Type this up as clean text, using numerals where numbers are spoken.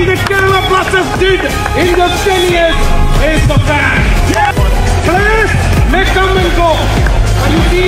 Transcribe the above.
thing that Kerala Blasters did in just 10 years is the fact. Players may come and go, but you see